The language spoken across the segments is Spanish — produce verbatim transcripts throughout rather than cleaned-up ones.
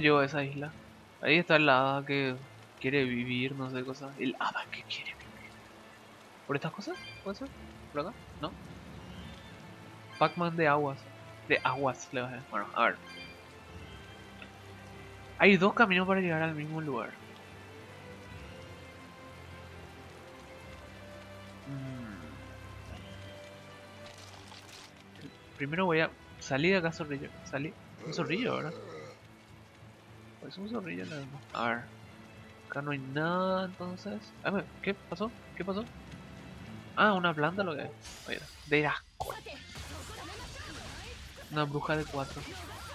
llego a esa isla? Ahí está el hada que quiere vivir, no sé, cosas. El hada que quiere vivir. ¿Por estas cosas? ¿Puede ser? ¿Por acá? ¿No? Pac-Man de aguas. De aguas, le bajé. Bueno, a ver. Hay dos caminos para llegar al mismo lugar. Mm. Primero voy a salir de acá, zorrillo. Salí. Un zorrillo, ¿verdad? Pues un zorrillo nada más. A ver. Acá no hay nada, entonces. A ver, ¿qué pasó? ¿Qué pasó? Ah, una planta lo que es. Oye, de asco. Una bruja de cuatro.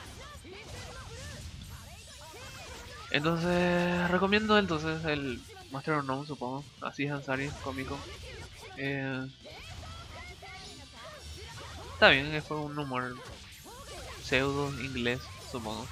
Entonces, recomiendo entonces el Master of None, supongo. Así es Ansari, cómico. Eh, está bien, es por un humor pseudo inglés, supongo.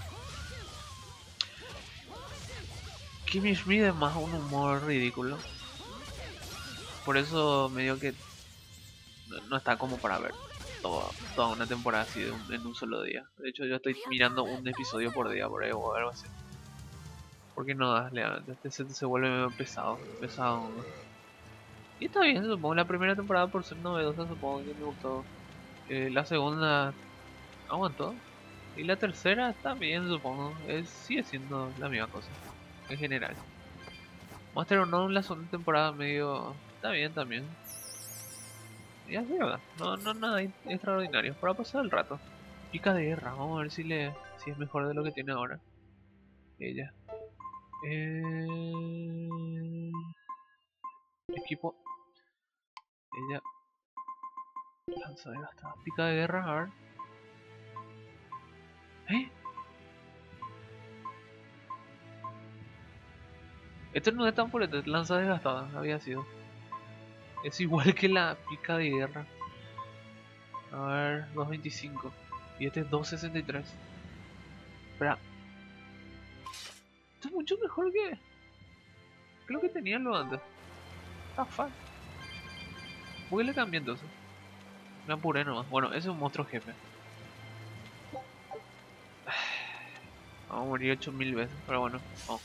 Kimmy Schmidt es más un humor ridículo. Por eso medio que no está como para ver toda, toda una temporada así de un, en un solo día. De hecho, yo estoy mirando un episodio por día por ahí o algo así. Porque no das, este se, se vuelve medio pesado, pesado. ¿No? Y está bien, supongo. La primera temporada por ser novedosa, supongo que me gustó. Eh, la segunda aguantó. Y la tercera está bien, supongo. Es, sigue siendo la misma cosa, en general. Master of None, la segunda temporada medio... Está bien también. Y así, ¿verdad? No, no nada extraordinario. Para pasar el rato. Pica de guerra, vamos a ver si le si es mejor de lo que tiene ahora. Ella. Eh... Equipo. Ella. Lanza de gastada. Pica de guerra, a ver. ¿Eh? Esto no es tan fuerte, lanza desgastada, había sido. Es igual que la pica de guerra. A ver, doscientos veinticinco. Y este es doscientos sesenta y tres. Espera. Esto es mucho mejor que... que lo que tenía lo antes. Ah, fuck. ¿Por qué le cambié entonces? Me apuré nomás. Bueno, ese es un monstruo jefe. Vamos a morir ocho mil veces, pero bueno, vamos.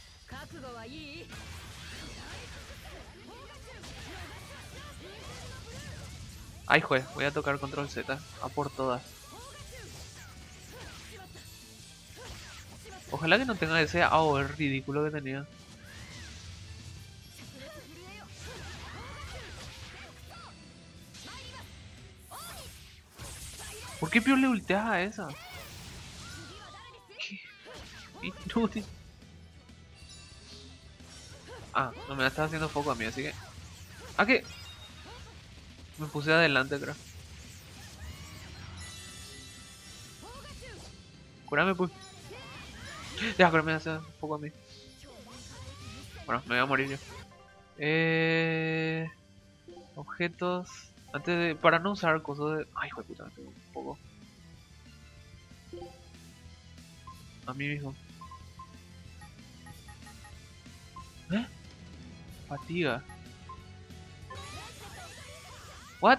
Ay, juez, voy a tocar control Z, a por todas. Ojalá que no tenga ese A O E ridículo que tenía. ¿Por qué Pio le ulteas a esa? ¿Qué? Inútil. Ah, no me está haciendo foco a mí, así que... ¿A qué? Me puse adelante, creo. Curame, pues. Ya, pero me hace foco a mí. Bueno, me voy a morir yo. Eh... Objetos... Antes de... Para no usar cosas de... Ay, hijo de puta, tengo un poco. A mí mismo. ¿Eh? Fatiga. ¿What?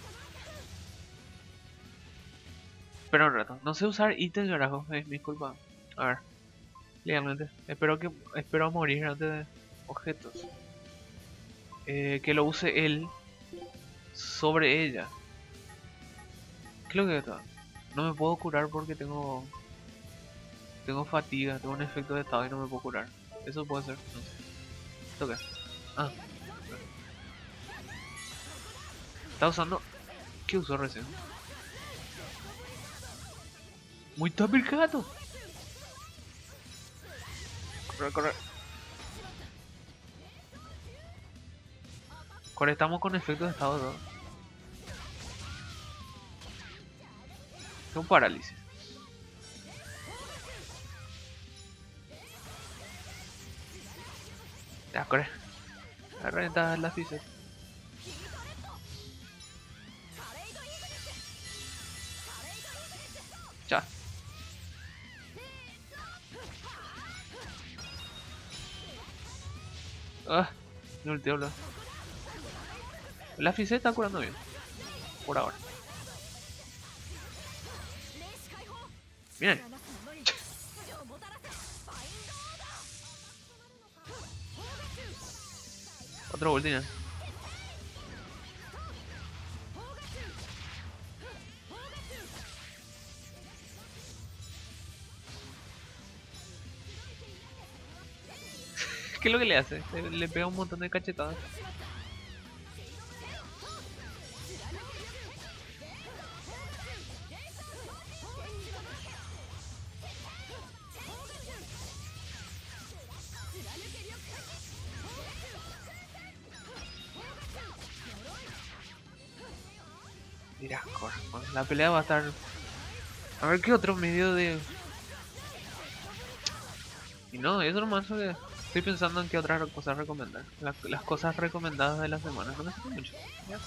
Espera un rato. No sé usar ítems, carajo. Es mi culpa. A ver. Legalmente. Espero que... Espero morir antes de... Objetos. Eh, que lo use él sobre ella. ¿Qué es lo que está? No me puedo curar porque tengo... Tengo fatiga, tengo un efecto de estado y no me puedo curar. Eso puede ser. No sé. ¿Esto qué? Ah. Está usando... ¿Qué usó recién? Muy top el gato. Corre, corre. Conectamos con efecto de estado dos. Es un parálisis. Ya, corre. La renta la ficha. Ya. Ah, me ultió la. La ficha está curando bien. Por ahora. Miren. Otro ulti ya. ¿Qué es lo que le hace? Le, le pega un montón de cachetadas. Mira, corre, la pelea va a estar... A ver qué otro medio de... Y no, eso nomás que estoy pensando en qué otras cosas recomendar. La- las cosas recomendadas de la semana, no me sé mucho. Ya,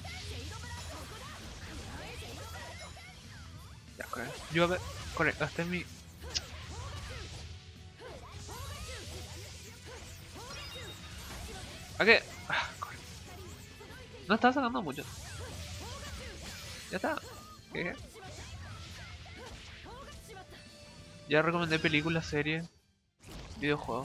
ya, corre. Yo a ver, corre, gasté mi... ¿A qué? Ah, corre. No estaba sacando mucho. Ya está. ¿Qué? Ya recomendé películas, series, videojuegos.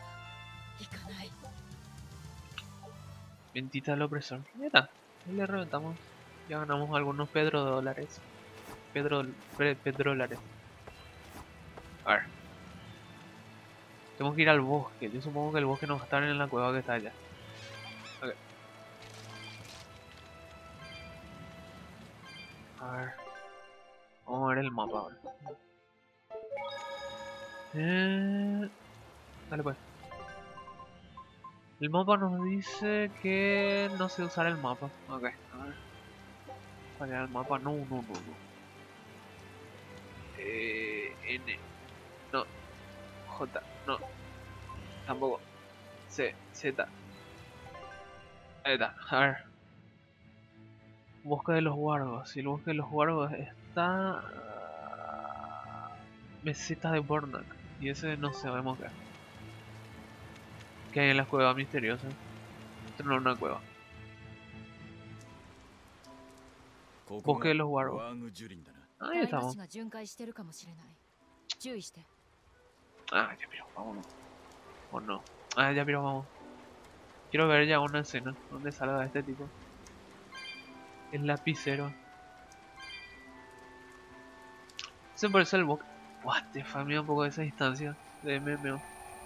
Mentita del opresor. Ya está. Ya le reventamos. Ya ganamos algunos Pedro dólares. Pedro, Pe- Pedro dólares. A ver. Tenemos que ir al bosque. Yo supongo que el bosque no va a estar en la cueva que está allá. Ok. A ver. Vamos a ver el mapa ahora. Eh... Dale pues. El mapa nos dice que no sé usar el mapa. Ok. A ver. ¿Cuál era el mapa? No, no, no, no. Eh... N. No. J. No. Tampoco. C. Z. Ahí está. A ver. Bosque de los Guargos. Y el bosque de los Guargos está... Meseta de Bornak. Y ese no sabemos qué. ¿Qué hay en la cueva misteriosa? Esto no es una cueva. Bosque de los Guargos. Ahí estamos. Ah, ya miro, vámonos. O no. Ah, ya miro, vamos. Quiero ver ya una escena donde salga este tipo. El lapicero. Se parece al bosque. What the fuck, mira un poco de esa distancia de M M O.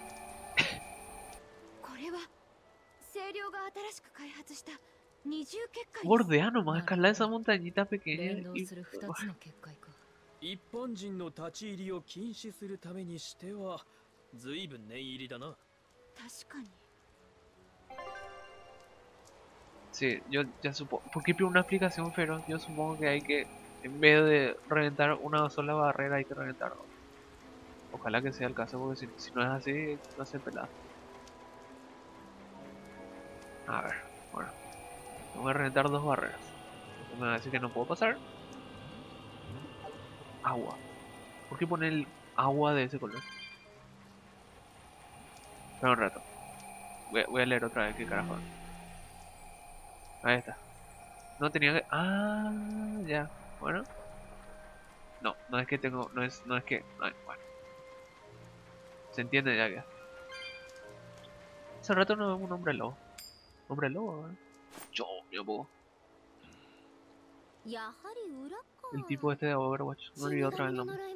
Bordea nomás, escalar esa montañita pequeña y... 一般人の立ち入りを禁止するためにしては随分念入りだな。確かに。 Sí, yo ya supongo. Porque pido una explicación feroz. Yo supongo que hay que, en vez de reventar una sola barrera, hay que reventar dos. Ojalá que sea el caso, porque si, si no es así, no se pelada. A ver, bueno. Tengo que reventar dos barreras. Esto me va a decir que no puedo pasar. Agua. ¿Por qué pone el agua de ese color? Espera un rato. Voy a, voy a leer otra vez qué carajo. Ahí está. No tenía que... Ah, ya. Bueno. No, no es que tengo... No es, no es que... Ay, bueno. Se entiende ya que... Hace rato no vemos un hombre lobo. Hombre lobo, ¿eh? Yo, mi amo. El tipo este de Overwatch. No olvidé otra vez el nombre.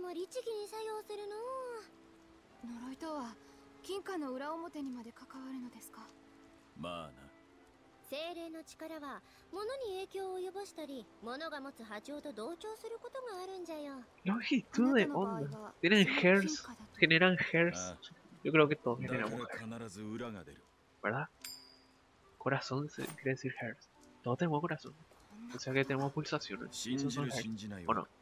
呪いとは金貨の裏表にまで関わるのですか。 まあな。 精霊の力は物に影響を及ぼしたり、物が持つ波長と同調することがあるんじゃよ。 Longitud de onda. Tienen hertz. Generan hertz. Yo creo que todos generamos hertz. ¿Verdad? Corazón se quiere decir hertz. Todos tenemos corazón. O sea que tenemos pulsaciones. Y esos son hertz. ¿O no?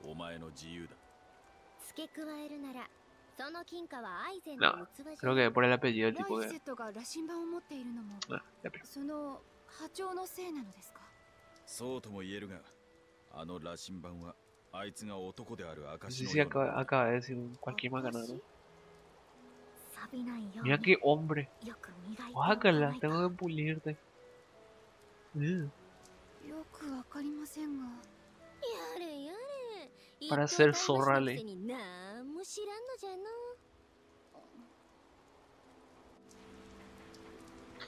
付け加えるなら、その金貨はアイゼン No, の器じゃ。 creo que por el apellido el ラ tipo イ de... セットが羅針盤を持っているのも Ah, ya pero. その波長のせいなのですか。 そうとも言えるが、あの羅針盤はあいつが男である No 証 sé の si ような。 acaba, acaba de decir cualquier macana, ¿no? 錆びないよう Mira に qué hombre. よく磨いておか Guácala, ないと。 tengo que pulirte. Mm. よくわかりませんが。 やれやれ。 Para ser zorrale. 一等買い増しのくせになんも知らんのじゃの。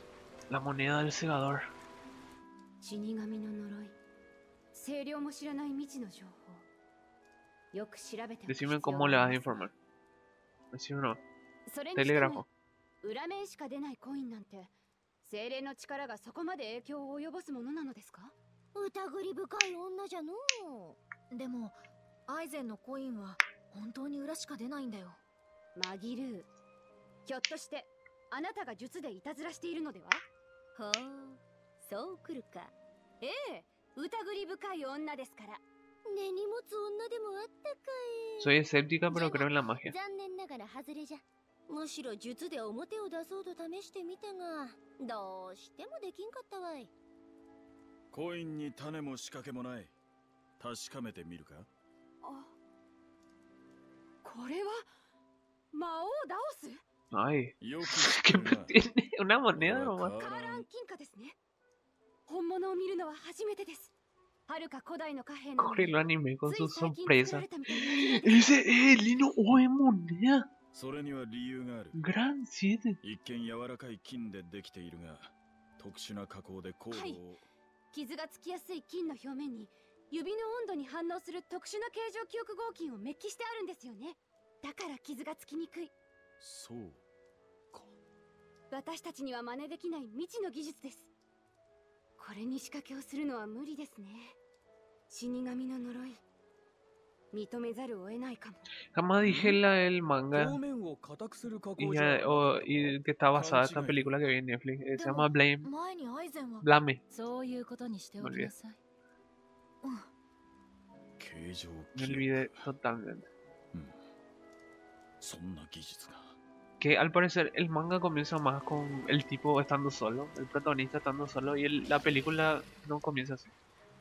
La moneda del segador. 死神の呪い、清涼も知らない未知の情報。よく調べておく必 Decime 要 cómo が le あ vas り a ますね。 informar. Decime no. それにして Telégrafo. も裏面しか出ないコインなんて精霊の力がそこまで影響を及ぼすものなのですか？ 疑り深い女じゃのう。 でもアイゼンのコインは本当に裏しか出ないんだよ。 マギルー、ひょっとしてあなたが術でいたずらしているのでは？ ほう、そう来るか。 ええ、疑り深い女ですから。 根に持つ女でもあったかい。 Soy escéptica, pero creo en la magia. 残念ながら外れじゃ。むしろ術で表を出そうと試してみたが、どうしてもできんかったわい。 コインに種も仕掛けもない。確かめてみるか？ あ、これは魔王ダオス？ Ay, よく ¿qué 知ってるな。 tiene? Una moneda 俺は nomás. 変わらんカーラン金貨ですね。本物を見るのは初めてです。はるか古代の貨幣なの Coge に el anime con つ su い最近作ら sorpresa. れたみたいな初めて。 Ese es el lino o es moneda. それには理由がある。 Gran siete. 一見柔らかい金でできているが、特殊な加工でコードを、 はい傷がつきやすい金の表面に指の温度に反応する特殊な形状記憶合金をメッキしてあるんですよね。だから傷がつきにくい。 そうか。 私たちには真似できない未知の技術です。これに仕掛けをするのは無理ですね。死神の呪い、認めざるを得ないかも。 Jamás dije la, el manga 表面を硬くする加 y, 工じゃ ya- o- y que está basada esta película que vi en Netflix. eh, Se llama Blame. 前にアイゼンは Blame. そういうことにしておきなさい。 形状 Me 記 olvidé 憶。 totalmente. そんな技術が。 Que al parecer el manga comienza más con el tipo estando solo, el protagonista estando solo, y el- la película no comienza así.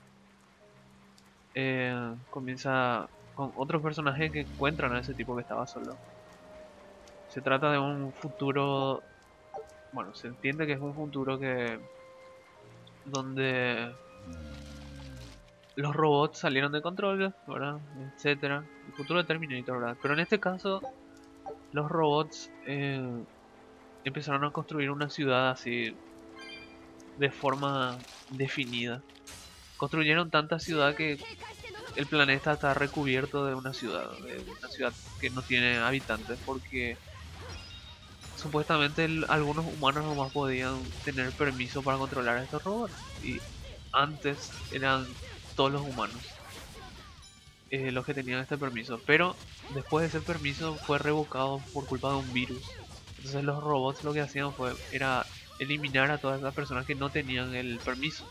Eh, comienza con otros personajes que encuentran a ese tipo que estaba solo. Se trata de un futuro, bueno, se entiende que es un futuro que donde los robots salieron de control, ¿verdad? Etcétera. El futuro de Terminator, ¿verdad? Pero en este caso los robots eh, empezaron a construir una ciudad así de forma definida. Construyeron tanta ciudad que el planeta está recubierto de una ciudad, de una ciudad que no tiene habitantes porque supuestamente el- algunos humanos nomás podían tener permiso para controlar a estos robots y antes eran todos los humanos eh, los que tenían este permiso, pero después de ese permiso fue revocado por culpa de un virus. Entonces los robots lo que hacían fue era eliminar a todas las personas que no tenían el permiso.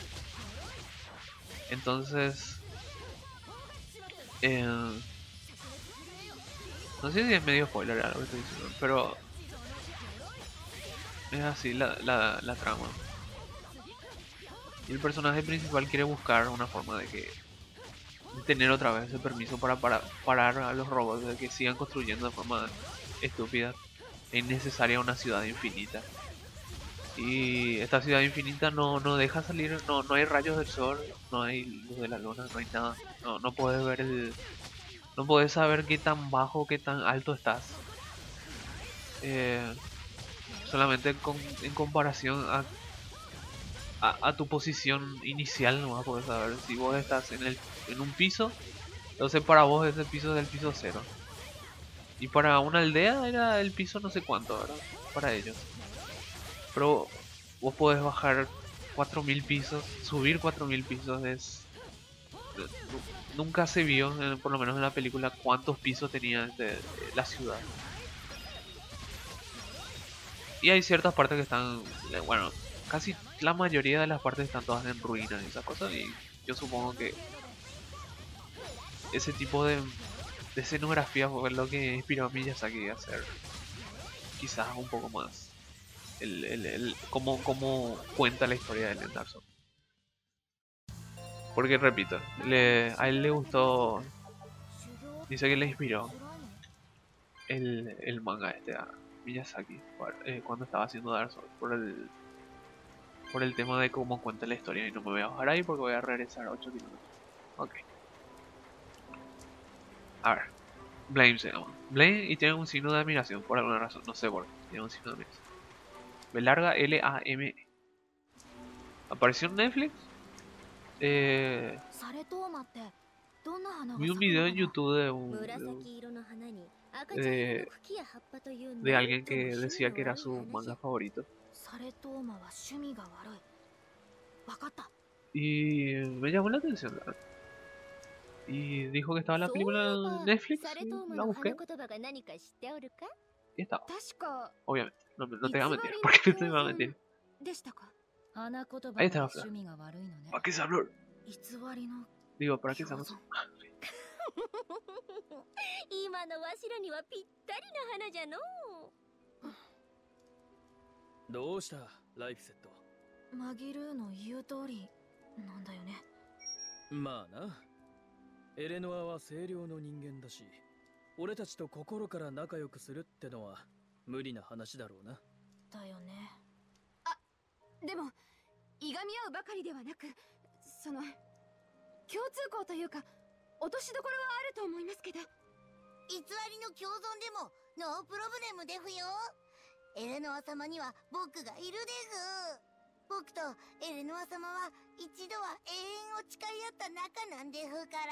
Entonces eh, no sé si es medio spoiler algo que estoy diciendo, pero es así la, la, la trama. Y el personaje principal quiere buscar una forma de que de tener otra vez ese permiso para, para parar a los robots de que sigan construyendo de forma estúpida e innecesaria una ciudad infinita. Y esta ciudad infinita no, no deja salir, no, no hay rayos del sol, no hay luz de la luna, no hay nada. No, no puedes ver el. No puedes saber qué tan bajo, qué tan alto estás. Eh, solamente con, en comparación a A, a tu posición inicial no vas a poder saber si vos estás en el en un piso, entonces para vos ese piso es el piso cero y para una aldea era el piso no sé cuánto, ¿verdad? Para ellos, pero vos podés bajar cuatro mil pisos, subir cuatro mil pisos, es nunca se vio, eh, por lo menos en la película, cuántos pisos tenía de, de la ciudad. Y hay ciertas partes que están, eh, bueno, casi la mayoría de las partes están todas en ruinas y esas cosas, y yo supongo que ese tipo de, de escenografía fue lo que inspiró a Miyazaki a hacer quizás un poco más el, el, el cómo, cómo cuenta la historia del Dark Souls. Porque repito, le, a él le gustó, dice que le inspiró el, el manga este a Miyazaki eh, cuando estaba haciendo Dark Souls por el por el tema de cómo cuenta la historia. Y no me voy a bajar ahí porque voy a regresar a ocho kilómetros. Ok. A ver. Blame se llama. Blame y tiene un signo de admiración por alguna razón. No sé por qué. Tiene un signo de admiración. B larga L A M E. Apareció en Netflix. Eh, サレトーマってどんな花が vi 咲 un く video の en かな YouTube de un, de, 紫色の花に赤 de- 茶色の茎や葉っぱという de なん alguien とも que 趣味 decía que の era 悪い su 花じ manga ゃ。 favorito. サレトーマは趣味が悪い。わかった Y me llamó la atención, la verdad. Y dijo que estaba la そうい película え en ば Netflix サレ y トーマ la の busqué 花言葉が何か知っておるか？ y estaba. 確か Obviamente, no, no 偽 te voy a り mentir. の ¿Por qué te 共 iba a 存 mentir? でしたか？ 花言葉が Ahí está la 趣 frase. 味が悪いのね ¿Para qué se habló? 偽りの Digo, ¿para qué se 共 habló? 存今のわしらにはぴったりな花じゃのう。 どうしたライフセット。 マギルーの言う通りなんだよね。 まあな、エレノアは清涼の人間だし、俺たちと心から仲良くするってのは無理な話だろうな。 だよね。 でもいがみ合うばかりではなく、その共通項というか落としどころはあると思いますけど。 偽りの共存でもノープロブレムでふよ。エレノア様には僕がいるでふ。僕とエレノア様は一度は永遠を誓い合った仲なんでふから。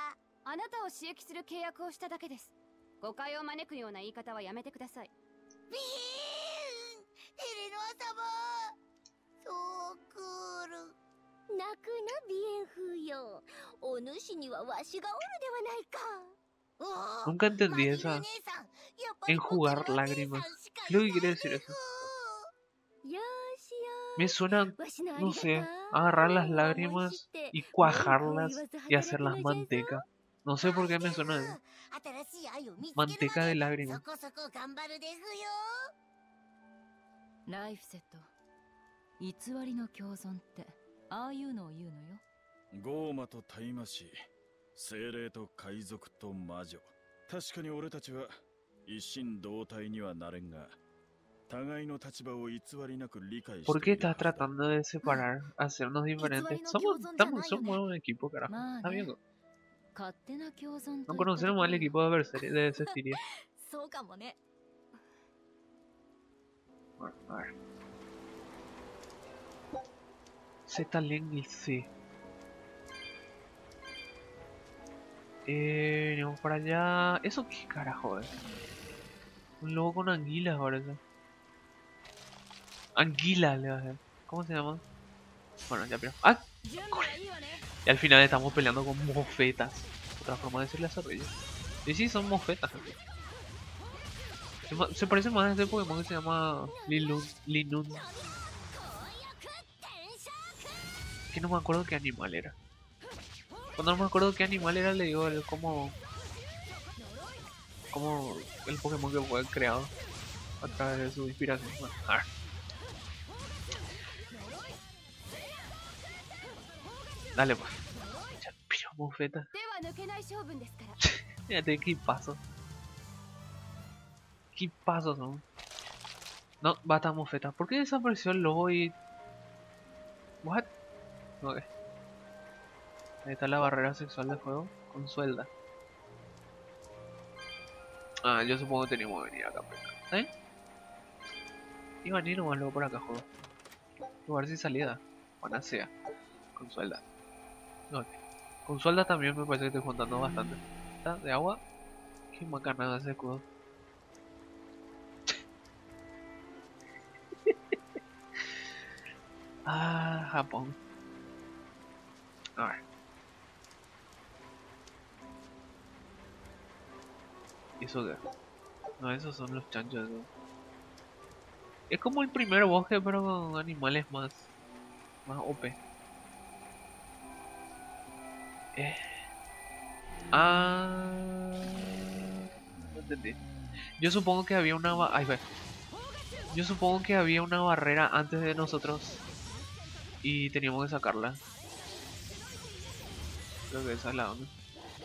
あなたを刺激する契約をしただけです。誤解を招くような言い方はやめてください。 ビーン、エレノア様、そうくる。 泣くなビエンフーよ。お主にはわしがおるではないか。 Nunca entendí esa enjugar lágrimas. ¿Qué es lo que quiere decir eso? よしよ Me suena, わしのあり no がた sé, い agarrar las 思い lágrimas 知って y 文句を cuajarlas 言わず y 働 hacerlas くのじゃぞ。 manteca. No sé por qué me suena eso. 新しい愛を見つける Manteca ま de で lágrimas. そこそこ頑張るでふよ。 ライフセット。偽りの共存ってああいうのを言うのよ。 ゴーマとタイマシ、精霊と海賊と魔女。確かに俺たちは一心同体にはなれんが、互いの立場を偽りなく理解して ¿Por qué いるは estás ずだ。 tratando de separar, hacernos diferentes? Somos, estamos, somos un equipo, carajo. Está bien. 勝手な共存と No 言ったと conocemos ころ al equipo de Berseria, de Zestiria. そうかもね。 Bueno, a ver. Z-Link, sí. Eh, venimos para allá. ¿Eso qué carajo es? Un lobo con anguilas parece. Anguila le va a hacer. ¿Cómo se llama? Bueno, ya pero. ¡Ah! Y al final estamos peleando con mofetas. Otra forma de decirle a zorrillo. Y sí, son mofetas. Se, ma- se parece más a este Pokémon que se llama Lilun. Linun. Que no me acuerdo qué animal era. Cuando no me acuerdo qué animal era, le digo el, como. Como el Pokémon que fue creado a través de su inspiración. Bueno, a ver. Dale pues. Ya, pero mofeta. では抜けない性分ですから。 Fíjate qué paso. Qué pasos son. No, bata mofeta. ¿Por qué desapareció el lobo y. What? Ok. Ahí está la barrera sexual de fuego. Con suelda. Ah, yo supongo que teníamos que venir acá. ¿Eh? Iba a venir nomás luego por acá, juego. Lugar sin salida. Panacea. Con suelda. Ok. Con suelda también me parece que estoy juntando bastante. ¿Está? ¿De agua? Qué macanada ese escudo. Ah, Japón. A ver. ¿Y eso qué? No, esos son los chanchos. ¿No? Es como el primer bosque, pero con animales más. Más O P. Eh. Ah. No entendí. Yo supongo que había una. ba- Ahí va. Yo supongo que había una barrera antes de nosotros. Y teníamos que sacarla. Creo que esa es la onda.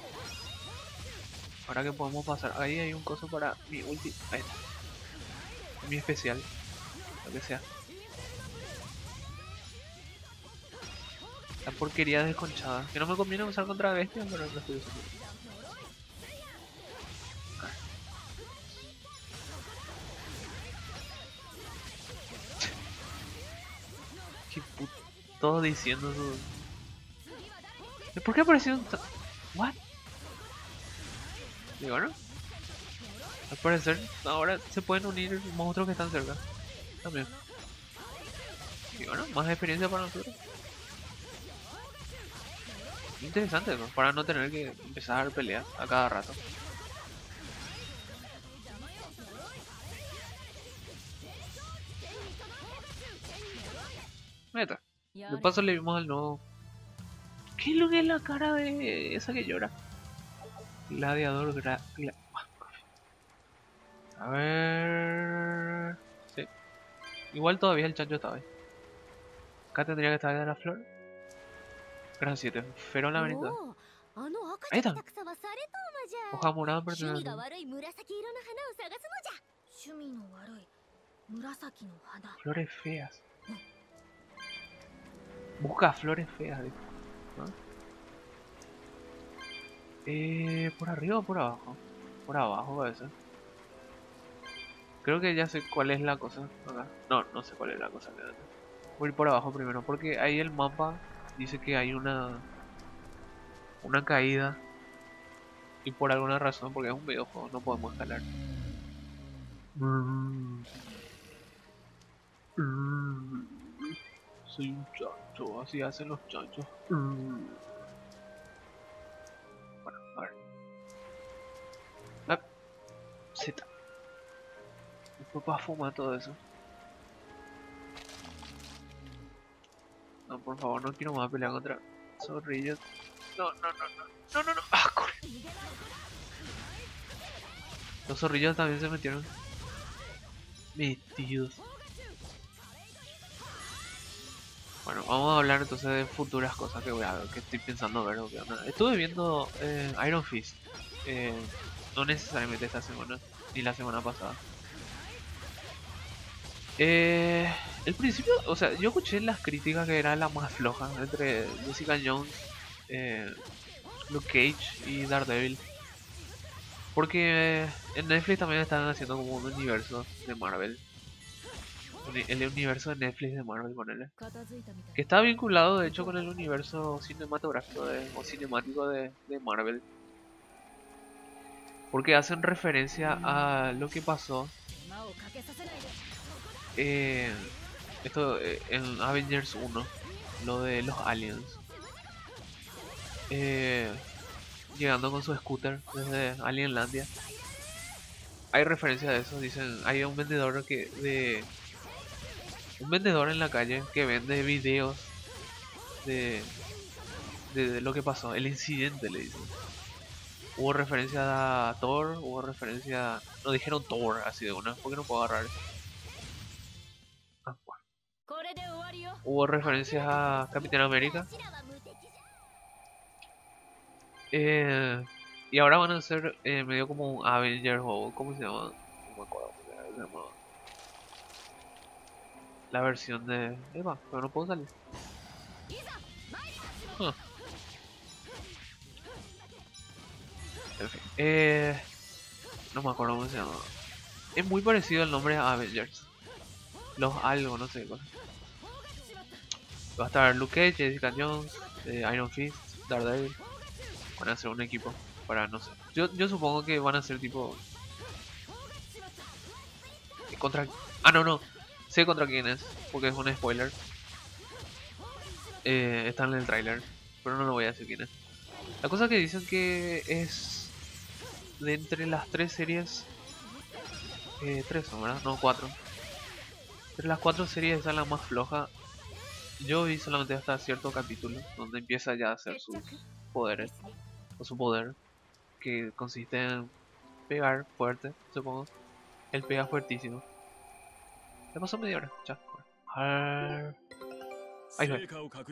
Ahora que podemos pasar. Ahí hay un coso para mi ulti. Ahí está. Mi especial. Lo que sea. La porquería desconchada. Que no me conviene usar contra bestias, pero lo estoy usando. Qué puto. todos diciendo su... ¿Por qué aparecieron? ¿What? Y bueno, al parecer ahora se pueden unir monstruos que están cerca también. Y bueno, más experiencia para nosotros. Interesante, ¿no? Para no tener que empezar a dar peleas a cada rato. Meta. De paso le vimos al nuevo. ¿Qué es lo que es la cara de esa que llora? Gladiador gra... Gla... A ver... Sí. Igual todavía el chancho estaba ahí. Acá tendría que estar de la flor. Gran siete. Ferón laberinto. Ahí está. Hoja morada pertenece. Flores feas. Busca flores feas. ¿No? Eh, ¿por arriba o por abajo? Por abajo a veces. Creo que ya sé cuál es la cosa. Acá. No, no sé cuál es la cosa. Voy a ir por abajo primero. Porque ahí el mapa dice que hay una... Una caída. Y por alguna razón, porque es un videojuego, no podemos escalar. Mm. Mm. Soy un chancho, así hacen los chanchos. Mm. Bueno, a ver. Ah, Z. Después para fumar todo eso. No, por favor, no quiero más pelear contra zorrillos. No, no, no, no. No, no, no. Ah, corre. Los zorrillos también se metieron. Metidos. Bueno, vamos a hablar entonces de futuras cosas que voy a ver, que estoy pensando ver. Obviamente. Estuve viendo eh, Iron Fist. Eh, no necesariamente esta semana, ni la semana pasada. Eh, el principio, o sea, yo escuché las críticas que era la más floja entre Jessica Jones, eh, Luke Cage y Daredevil. Porque en Netflix también están haciendo como un universo de Marvel. El universo de Netflix de Marvel, ponele. Que está vinculado de hecho con el universo cinematográfico de, o cinemático de, de Marvel. Porque hacen referencia a lo que pasó eh, esto eh, en Avengers uno, lo de los aliens. Eh, llegando con su scooter desde Alienlandia. Hay referencia a eso, dicen, hay un vendedor que de un vendedor en la calle que vende videos de, de, de lo que pasó, el incidente, le dicen. Hubo referencia a Thor, hubo referencia, no dijeron Thor así de una, porque no puedo agarrar. Ah, bueno. Hubo referencias a Capitán América. Eh, y ahora van a ser eh, medio como un Avengers o ¿cómo se llama? No me acuerdo cómo se llama. La versión de Eva, pero no puedo salir. Huh. En fin, eh, no me acuerdo cómo se llama. Es muy parecido el nombre a Avengers. Los algo, no sé qué cosa. Va a estar Luke Cage, Jessica Jones, eh, Iron Fist, Daredevil. Van a ser un equipo para no sé. Yo, yo supongo que van a ser tipo contra. Ah, no, no. Sé contra quién es, porque es un spoiler. Eh, está en el tráiler, pero no lo voy a decir quién es. La cosa que dicen que es de entre las tres series. Eh, tres son, ¿verdad? No, cuatro. Entre las cuatro series esa es la más floja. Yo vi solamente hasta cierto capítulo donde empieza ya a hacer sus poderes. O su poder, que consiste en pegar fuerte, supongo. Él pega fuertísimo. Ya pasó media hora, chao. Ar... Ahí va.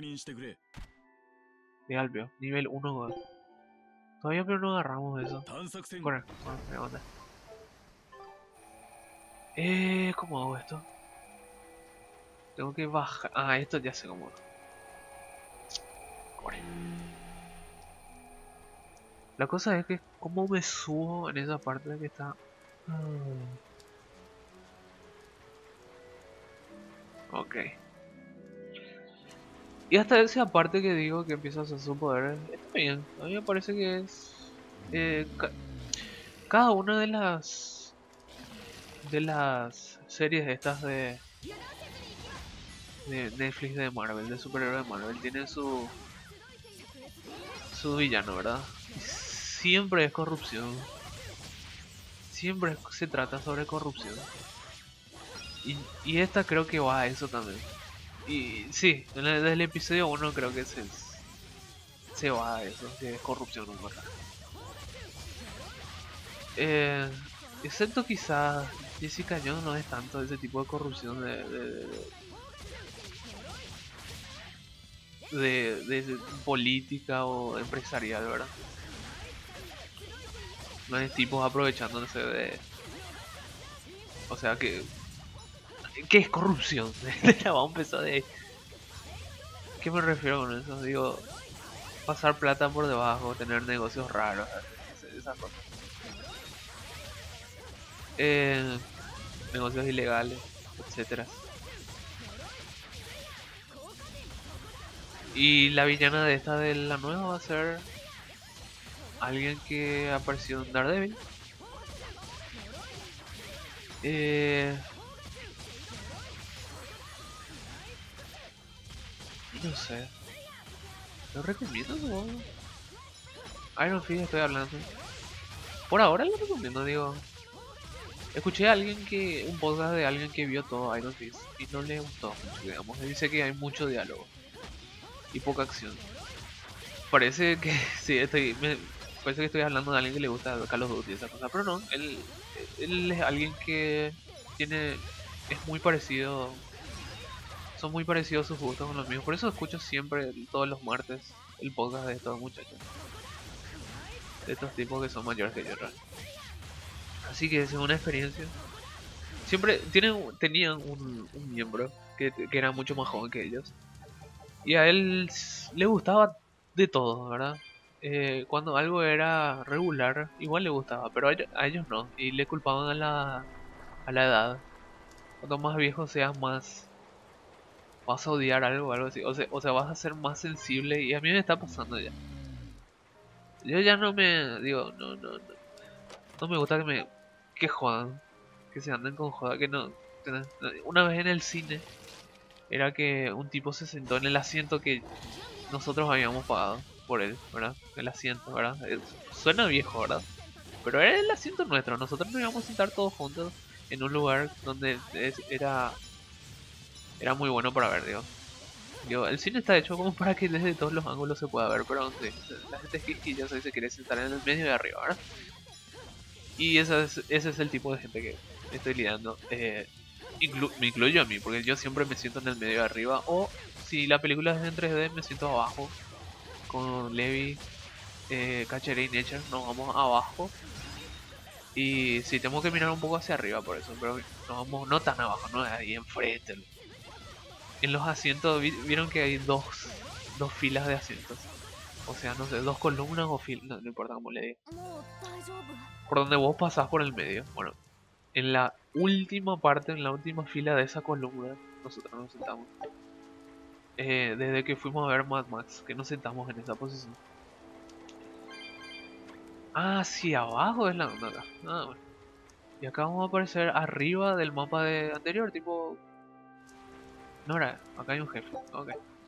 De Alpeo, nivel uno. Todavía pero no agarramos eso. Corre, corre, me manda. Eh, ¿cómo hago esto? Tengo que bajar. Ah, esto ya sé cómo. Corre. La cosa es que cómo me subo en esa parte que está. Hmm. Ok. Y hasta esa parte que digo que empieza a hacer su poder, está bien. A mí me parece que es... eh, ca- cada una de las... de las series estas de... de Netflix de Marvel, de superhéroes de Marvel, tiene su... su villano, ¿verdad? Y siempre es corrupción. Siempre se trata sobre corrupción. Y, y esta creo que va a eso también. Y sí, en el- desde el episodio uno creo que se, se va a eso, que es corrupción humana. Eh, excepto quizás Jessica Jones no es tanto ese tipo de corrupción de, de, de, de- de política o empresarial, ¿verdad? No es tipos aprovechándose de... O sea que... ¿Qué es corrupción? Vamos a empezar de... ¿Qué me refiero con eso? Digo, pasar plata por debajo, tener negocios raros, esas cosas. Eh, negocios ilegales, etcétera. Y la villana de esta de la nueva va a ser alguien que apareció en Daredevil. Eh, no sé. Lo recomiendo, ¿no? Iron Fist estoy hablando. Por ahora lo recomiendo, digo. Escuché a alguien que, un podcast de alguien que vio todo Iron Fist y no le gustó mucho, digamos. Él dice que hay mucho diálogo y poca acción. Parece que sí, estoy, me, parece que estoy hablando de alguien que le gusta Call of Duty y esa cosa, pero no, él, él es alguien que tiene, es muy parecido, son muy parecidos sus gustos con los míos, por eso escucho siempre todos los martes el podcast de estos muchachos, de estos tipos que son mayores que yo, realmente. Así que es una experiencia. Siempre tienen, tenían un, un miembro que, que era mucho más joven que ellos. Y a él s- le gustaba de todo, ¿verdad? Eh, cuando algo era regular, igual le gustaba, pero a ellos, a ellos no. Y le culpaban a la, a la edad. Cuanto más viejo seas, más vas a odiar algo, algo así. O sea, o sea, vas a ser más sensible. Y a mí me está pasando ya. Yo ya no me, digo, no, no, no. No me gusta que me, que jodan. Que se anden con joda, que no. que no- Una vez en el cine, era que un tipo se sentó en el asiento que nosotros habíamos pagado por él, ¿verdad? El asiento, ¿verdad? Eh, Suena viejo, ¿verdad? Pero era el asiento nuestro, nosotros nos íbamos a sentar todos juntos en un lugar donde es- era, era muy bueno para ver, digo. Digo, el cine está hecho como para que desde todos los ángulos se pueda ver, pero sí, la gente es quisquillosa y se quiere sentar en el medio de arriba, ¿verdad? Y ese es, ese es el tipo de gente que estoy lidiando. Eh, inclu- me incluyo a mí, porque yo siempre me siento en el medio de arriba, o si la película es en tres D, me siento abajo, con Levi, eh, Cachere y Nature, nos vamos abajo. Y sí, tengo que mirar un poco hacia arriba por eso, pero nos vamos no tan abajo, no ahí enfrente. En los asientos, vi- vieron que hay dos, dos filas de asientos. O sea, no sé, dos columnas o filas, no, no importa cómo le diga. Por donde vos pasás por el medio. Bueno, en la última parte, en la última fila de esa columna, nosotros nos sentamos. Eh, desde que fuimos a ver Mad Max, que nos sentamos en esa posición. Ah, sí, abajo es la onda acá. Ah, bueno. Y acá vamos a aparecer arriba del mapa de anterior, tipo... No era, acá hay un jefe. Ok.